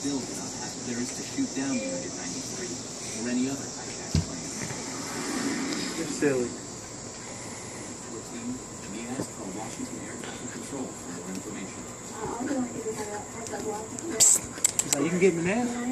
still do not have clearance to shoot down the Unit 93 or any other hijacked plane. You're silly. Let me ask for Washington Air Traffic Control for more information. He's like, you can get me now?